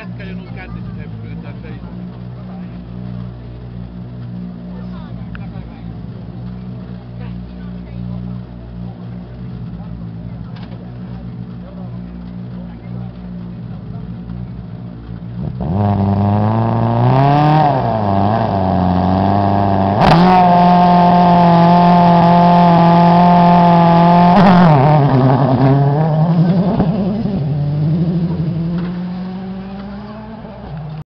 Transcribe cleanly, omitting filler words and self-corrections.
jätkä jo kännissä, se ei pysy enää seisoo.